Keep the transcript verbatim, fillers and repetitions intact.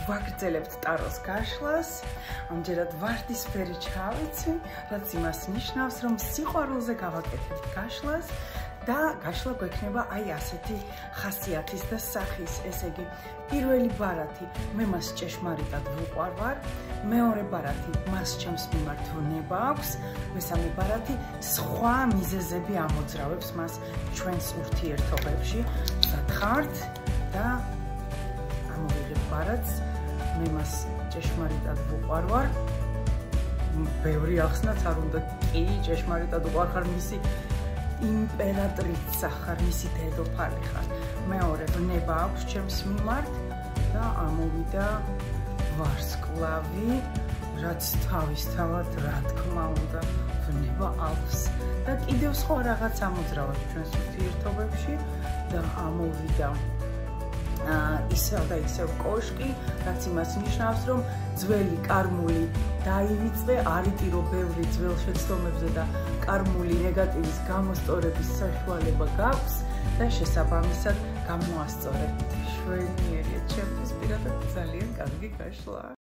ვაგრძელებთ ტაროს გაშლას, ამჯერად ვარდისფერი ჩავიცვი, რაც იმას ნიშნავს, რომ სიყვარულზე გავაკეთებთ გაშლას და გაშლა გვექნება აი ასეთი ხასიათის და სახის, ესე იგი, პირველი ბარათი, მე მას ჭეშმარიტად ვუყვარვარ, მეორე ბარათი, მას ჩემს მიმართ ვნება აქვს, მესამე ბარათი, სხვა მიზეზები ამოძრავებს მას ჩვენს ურთიერთობებში, სათხართ და ამოვიღებ ბარათს, მე მას ჭეშმარიტად ვუყვარვარ, ბევრი ახსნაც არ უნდა, კი, ჭეშმარიტად ვუყვარხარ მისი იმპერატრიცა ხარ, მისი დედოფალი ხარ. მეორე ვნება აქვს ჩემს მიმართ და ამოვიდა ვარსკვლავი, რაც თავისთავად, რა თქმა უნდა, ვნება აქვს და კიდევ სხვა რაღაც ამოძრავებს ჩვენს ურთიერთობებში და ამოვიდა ისევ და ისევ კოშკი, რაც იმას ნიშნავს, რომ ძველი კარმული დაივიწყე, არ იტირო ბევრი ძველ შეცდომებზე და კარმული ნეგატივის გამოსწორების საშუალება გაქვს და შესაბამისად გამოასწორე. შვენიერია, ჩემთვის პირადად ძალიან კარგი გაშლა.